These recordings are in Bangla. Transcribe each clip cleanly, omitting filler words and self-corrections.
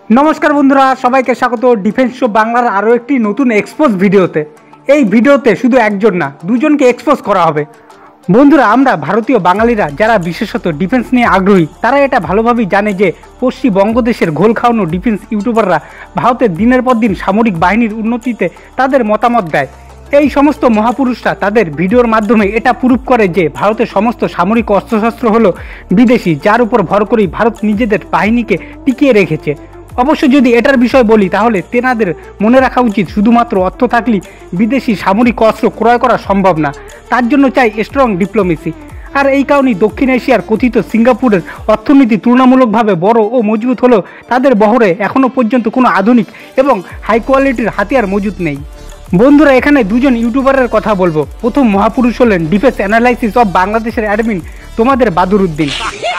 नमस्कार बंधुरा सबाइके स्वागत डिफेंस शो बांगलार आरो एकटी नतून एक्सपोज भिडियोते। এই ভিডিওতে শুধু একজন না দুজনকে এক্সপোজ করা হবে। বন্ধুরা আমরা ভারতীয় বাঙালিরা যারা বিশেষত ডিফেন্স নিয়ে আগ্রহী তারা এটা ভালোভাবেই জানে যে পশ্চিম বঙ্গদেশের ঘোল খাওয়ানো ডিফেন্স ইউটিউবাররা ভারতের দিনের পর দিন সামরিক বাহিনীর উন্নতিতে তাদের মতামত দেয়। এই সমস্ত মহাপুরুষরা তাদের ভিডিওর মাধ্যমে এটা প্রুফ করে যে ভারতের সমস্ত সামরিক অস্ত্রশস্ত্র হলো বিদেশি, যার উপর ভর করেই ভারত নিজেদের বাহিনীকে টিকিয়ে রেখেছে। অবশ্য যদি এটার বিষয় বলি তাহলে তেনাদের মনে রাখা উচিত শুধুমাত্র অর্থ থাকলেই বিদেশি সামরিক অস্ত্র ক্রয় করা সম্ভব না, তার জন্য চাই স্ট্রং ডিপ্লোমেসি। আর এই কারণেই দক্ষিণ এশিয়ার কথিত সিঙ্গাপুরের অর্থনীতি তুলনামূলকভাবে বড় ও মজবুত হলেও তাদের বহরে এখনও পর্যন্ত কোনো আধুনিক এবং হাই কোয়ালিটির হাতিয়ার মজুত নেই। বন্ধুরা এখানে দুজন ইউটিউবারের কথা বলবো। প্রথম মহাপুরুষ হলেন ডিফেন্স অ্যানালাইসিস অফ বাংলাদেশের অ্যাডমিন তোমাদের বাদরুদ্দিন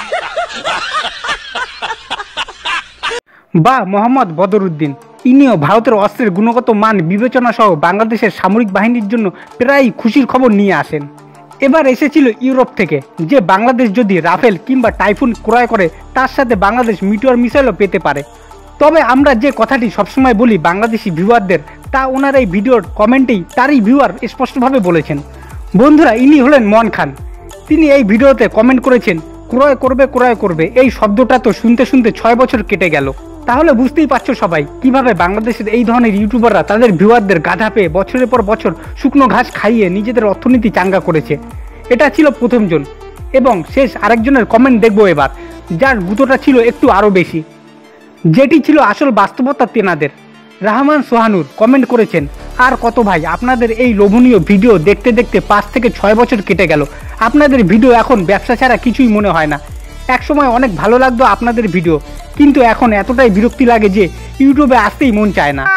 বা মোহাম্মদ বদরুদ্দিন। ইনিও ভারতের অস্ত্রের গুণগত মান বিবেচনা সহ বাংলাদেশের সামরিক বাহিনীর জন্য প্রায় খুশির খবর নিয়ে আসেন। এবার এসেছিল ইউরোপ থেকে যে বাংলাদেশ যদি রাফেল কিংবা টাইফুন ক্রয় করে তার সাথে বাংলাদেশ মিটিওর মিসাইলও পেতে পারে। তবে আমরা যে কথাটি সবসময় বলি বাংলাদেশি ভিউয়ারদের, তা ওনার এই ভিডিওর কমেন্টেই তারই ভিউয়ার স্পষ্টভাবে বলেছেন। বন্ধুরা ইনি হলেন মন খান। তিনি এই ভিডিওতে কমেন্ট করেছেন ক্রয় করবে, এই শব্দটা তো শুনতে শুনতে 6 বছর কেটে গেল। তাহলে বুঝতেই পারছো সবাই কিভাবে বাংলাদেশের এই ধরনের ইউটিউবাররা তাদের ভিউয়ারদের গাধা পেয়ে বছরের পর বছর শুকনো ঘাস খাইয়ে নিজেদের অর্থনীতি চাঙ্গা করেছে। এটা ছিল প্রথমজন এবং শেষ আরেকজনের কমেন্ট দেখবো এবার, যার গুঁতোটা ছিল একটু আরও বেশি, যেটি ছিল আসল বাস্তবতা তেনাদের। রহমান সোহানুর কমেন্ট করেছেন আর কত ভাই, আপনাদের এই লোভনীয় ভিডিও দেখতে দেখতে 5 থেকে 6 বছর কেটে গেল। আপনাদের ভিডিও এখন ব্যবসা ছাড়া কিছুই মনে হয় না। একসময় অনেক ভালো লাগতো আপনাদের ভিডিও, কিন্তু এখন এতটাই বিরক্তি লাগে যে ইউটিউবে আসতেই মন চায় না।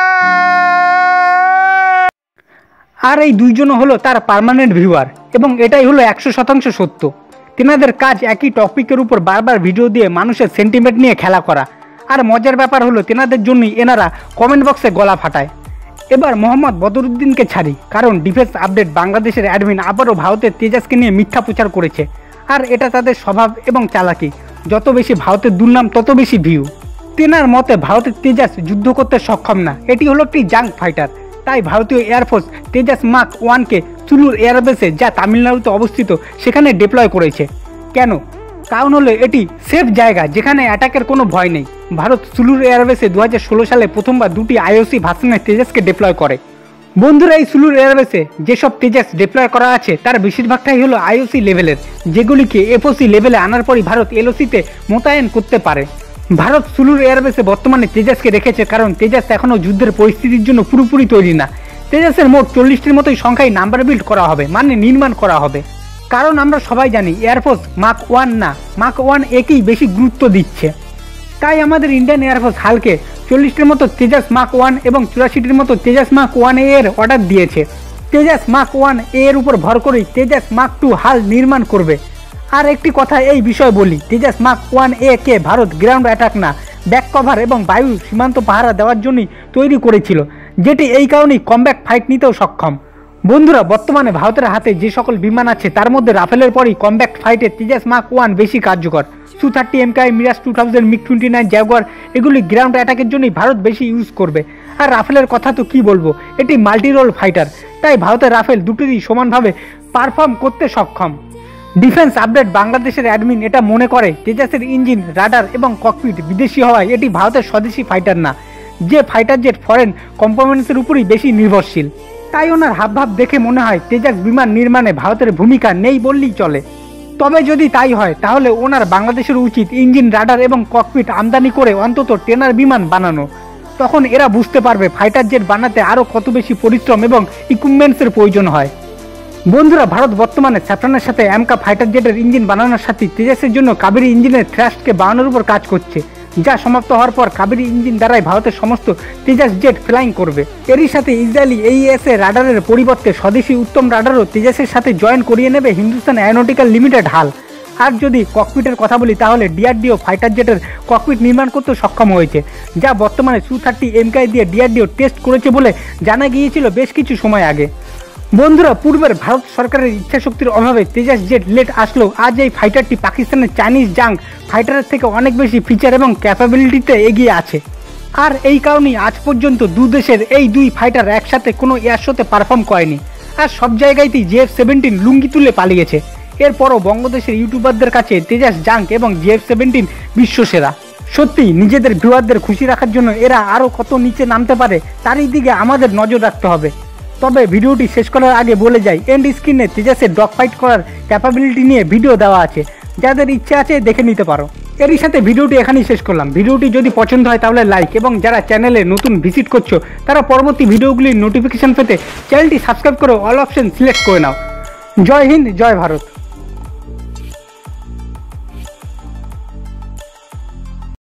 আর এই দুইজন হলো তার পার্মানেন্ট ভিউয়ার এবং এটাই হলো 100% সত্য। তেনাদের কাজ একই টপিকের উপর বারবার ভিডিও দিয়ে মানুষের সেন্টিমেন্ট নিয়ে খেলা করা। আর মজার ব্যাপার হলো তেনাদের জন্যই এনারা কমেন্ট বক্সে গলা ফাটায়। এবার মোহাম্মদ বদরুদ্দিনকে ছাড়ি, কারণ ডিফেন্স আপডেট বাংলাদেশের অ্যাডমিন আবারও ভারতের তেজাসকে নিয়ে মিথ্যা প্রচার করেছে। আর এটা তাদের স্বভাব এবং চালাকি। যত বেশি ভারতের দুর্নাম তত বেশি ভিউ। তেনার মতে ভারতের তেজাস যুদ্ধ করতে সক্ষম না, এটি হলো একটি জাঙ্ক ফাইটার। তাই ভারতীয় এয়ারফোর্স তেজাস মার্ক 1কে সুলুর এয়ারবেসে, যা তামিলনাড়ুতে অবস্থিত, সেখানে ডিপ্লয় করেছে। কেন? কারণ হলো এটি সেফ জায়গা যেখানে অ্যাটাকের কোনো ভয় নেই। ভারত সুলুর এয়ারবেসে 2016 সালে প্রথমবার 2টি আইওসি ভার্সনের তেজাসকে ডিপ্লয় করে। বন্ধুরা এই সুলুর এয়ারবেসে যেসব তেজাস ডিপ্লয় করা আছে তার বেশিরভাগটাই হলো আইওসি লেভেলের, যেগুলিকে এফওসি লেভেলে আনার পরই ভারত এলওসিতে মোতায়েন করতে পারে। ভারত সুলুর এয়ারবেসে বর্তমানে তেজাসকে রেখেছে কারণ তেজাস এখনও যুদ্ধের পরিস্থিতির জন্য পুরোপুরি তৈরি না। তেজাসের মোট 40টির মতোই সংখ্যায় নাম্বার বিল্ড করা হবে, মানে নির্মাণ করা হবে। কারণ আমরা সবাই জানি এয়ারফোর্স মার্ক 1 না, মার্ক 1 একেই বেশি গুরুত্ব দিচ্ছে। তাই আমাদের ইন্ডিয়ান এয়ারফোর্স হালকে 40টির মতো তেজাস মার্ক 1 এবং 84টির মতো তেজাস মার্ক 1A এর অর্ডার দিয়েছে। তেজাস মার্ক 1A এর উপর ভর করেই তেজাস মার্ক 2 হাল নির্মাণ করবে। আর একটি কথা এই বিষয়ে বলি, তেজাস মার্ক 1A কে ভারত গ্রাউন্ড অ্যাটাক না, ব্যাক কভার এবং বায়ু সীমান্ত পাহারা দেওয়ার জন্যই তৈরি করেছিল, যেটি এই কারণেই কমব্যাক ফাইট নিতেও সক্ষম। বন্ধুরা বর্তমানে ভারতের হাতে যে সকল বিমান আছে তার মধ্যে রাফেলের পরই কমব্যাক্ট ফাইটে তেজাস মার্ক 1 বেশি কার্যকর। Su-30 MKI, Mirage 2000, MiG-29, Jaguar এগুলি গ্রাউন্ড অ্যাটাকের জন্যই ভারত বেশি ইউজ করবে। আর রাফেলের কথা তো কি বলবো, এটি মাল্টি রোল ফাইটার, তাই ভারতের রাফেল দুটোরই সমানভাবে পারফর্ম করতে সক্ষম। ডিফেন্স আপডেট বাংলাদেশের অ্যাডমিন এটা মনে করে তেজাসের ইঞ্জিন, রাডার এবং ককপিট বিদেশি হওয়ায় এটি ভারতের স্বদেশি ফাইটার না, যে ফাইটার জেট ফরেন কম্পোনেন্টসের উপরই বেশি নির্ভরশীল। তাই ওনার হাবভাব দেখে মনে হয় তেজাস বিমান নির্মাণে ভারতের ভূমিকা নেই বললেই চলে। তবে যদি তাই হয় তাহলে ওনার বাংলাদেশের উচিত ইঞ্জিন, রাডার এবং ককপিট আমদানি করে অন্তত ট্রেনার বিমান বানানো। তখন এরা বুঝতে পারবে ফাইটার জেট বানাতে আরও কত বেশি পরিশ্রম এবং ইকুইপমেন্টসের প্রয়োজন হয়। বন্ধুরা ভারত বর্তমানে স্যাফরানের সাথে এমকা ফাইটার জেটের ইঞ্জিন বানানোর সাথে তেজাসের জন্য কাবেরী ইঞ্জিনের থ্রাস্টকে বাড়ানোর উপর কাজ করছে, যা সমাপ্ত হওয়ার পর কাবেরী ইঞ্জিন দ্বারাই ভারতের সমস্ত তেজাস জেট ফ্লাইং করবে। এরই সাথে ইসরায়েলি এইএসএ রাডারের পরিবর্তে স্বদেশি উত্তম রাডারও তেজাসের সাথে জয়েন করিয়ে নেবে হিন্দুস্তান অ্যারোনটিক্যাল লিমিটেড হাল। আর যদি ককপিটের কথা বলি তাহলে ডিআরডিও ফাইটার জেটের ককপিট নির্মাণ করতে সক্ষম হয়েছে, যা বর্তমানে Su-30 MKI দিয়ে ডিআরডিও টেস্ট করেছে বলে জানা গিয়েছিল বেশ কিছু সময় আগে। বন্ধুরা, পূর্বের ভারত সরকারের ইচ্ছাশক্তির অভাবে তেজাস জেট লেট আসলেও আজ এই ফাইটারটি পাকিস্তানের চাইনিজ জাং ফাইটারের থেকে অনেক বেশি ফিচার এবং ক্যাপাবিলিটিতে এগিয়ে আছে। আর এই কারণেই আজ পর্যন্ত দেশের এই দুই ফাইটার একসাথে কোনো এয়ার শোতে পারফর্ম করেনি। আর সব জায়গাতেই JF-17 লুঙ্গি তুলে পালিয়েছে। এরপরও বঙ্গদেশের ইউটিউবারদের কাছে তেজাস জাং এবং JF-17 বিশ্বসেরা। সত্যি নিজেদের ভিউয়ারদের খুশি রাখার জন্য এরা আরও কত নিচে নামতে পারে তারই দিকে আমাদের নজর রাখতে হবে। তবে ভিডিওটি শেষ করার আগে বলে যাই, এন্ড স্ক্রিনে তেজাসের ডগ ফাইট করার ক্যাপাবিলিটি নিয়ে ভিডিও দেওয়া আছে, যাদের ইচ্ছে আছে দেখে নিতে পারো। এরই সাথে ভিডিওটি এখানেই শেষ করলাম। ভিডিওটি যদি পছন্দ হয় তাহলে লাইক, এবং যারা চ্যানেলে নতুন ভিজিট করছো তারা পরবর্তী ভিডিওগুলির নোটিফিকেশন পেতে চ্যানেলটি সাবস্ক্রাইব করে অল অপশন সিলেক্ট করে নাও। জয় হিন্দ, জয় ভারত।